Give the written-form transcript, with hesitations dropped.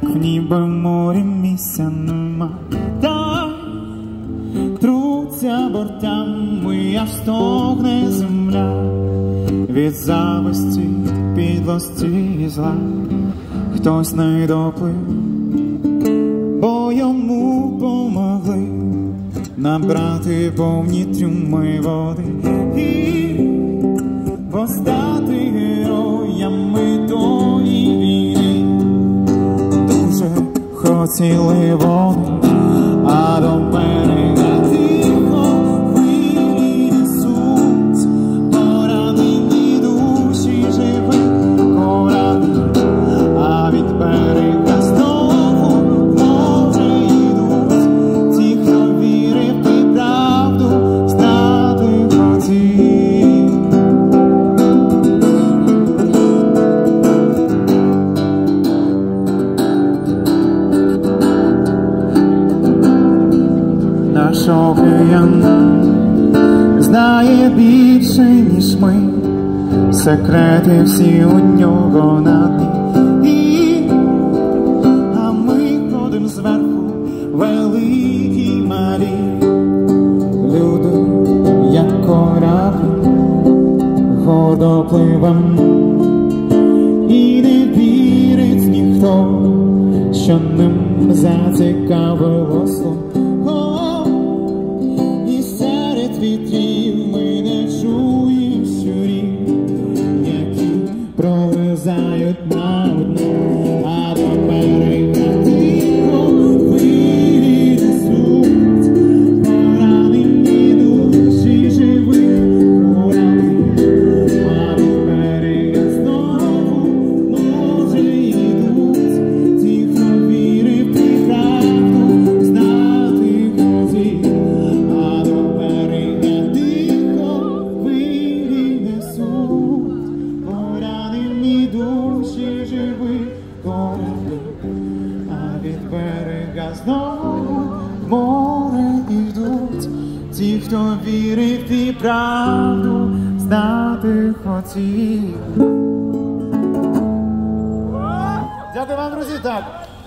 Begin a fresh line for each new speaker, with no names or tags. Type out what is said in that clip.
як в ніби морі місця нема. Дай труться бортами, аж стогне земля від зависті, підлості і зла. Хтось не доплив, бо йому помогли набрати повні трюми води і постати героями тої війни. Дуже хотіли вони, а до берега тихо хвилі несуть поранені душі живих кораблів, а від берега знову в море йдуть ті, хто вірив і правду знати хотів. Наш океан знає більше, ніж ми, секрети всі у нього на дні. А ми ходим зверху, великі малі, люди, як кораблі, гордо пливем, і не вірить ніхто, що ним зацікавилося. Вітрів ми не чуємо щурів, які пролизають на дно, а до берега тихо хвилі несуть поранені душі живих кораблів, а від берега знову може йдуть ті, хто вірив і правду знати хотів. Душі живих кораблів, а від берега знову в море йдуть ті, хто вірив і правду знати хотів. Дякую вам, друзі, так.